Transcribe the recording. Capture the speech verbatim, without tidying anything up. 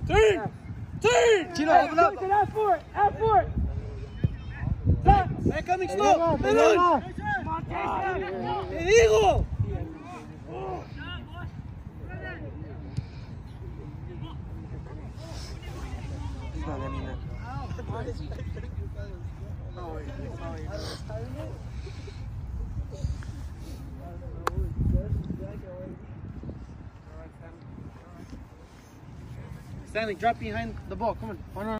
Team! Team! Chino, open up. Out for it. Out for it. Man coming slow. Melon. Te digo. Stanley, drop behind the ball. Come on.